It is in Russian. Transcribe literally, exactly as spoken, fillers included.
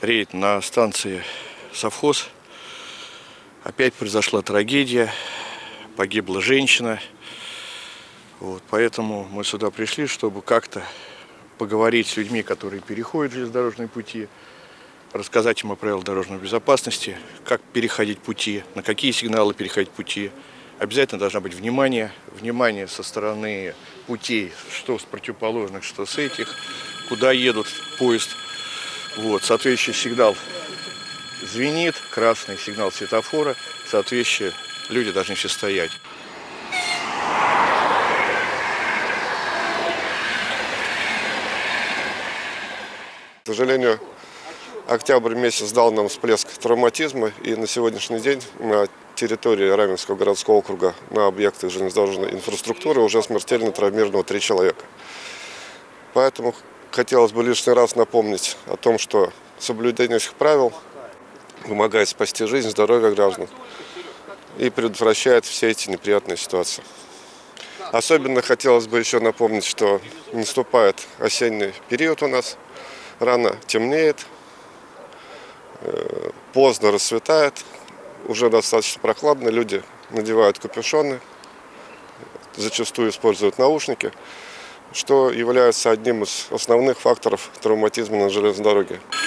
рейд на станции совхоз. Опять произошла трагедия, погибла женщина. Вот, поэтому мы сюда пришли, чтобы как-то поговорить с людьми, которые переходят железнодорожные пути, рассказать им о правилах дорожной безопасности, как переходить пути, на какие сигналы переходить пути. Обязательно должно быть внимание, внимание со стороны путей, что с противоположных, что с этих, куда едут поезд. Вот, соответствующий сигнал звенит, красный сигнал светофора, соответствующие люди должны все стоять. К сожалению, октябрь месяц дал нам всплеск травматизма, и на сегодняшний день на территории Раменского городского округа на объектах железнодорожной инфраструктуры уже смертельно травмировано три человека. Поэтому хотелось бы лишний раз напомнить о том, что соблюдение этих правил помогает спасти жизнь, здоровье граждан и предотвращает все эти неприятные ситуации. Особенно хотелось бы еще напомнить, что наступает осенний период у нас, рано темнеет, поздно рассветает, уже достаточно прохладно, люди надевают капюшоны, зачастую используют наушники, что является одним из основных факторов травматизма на железной дороге.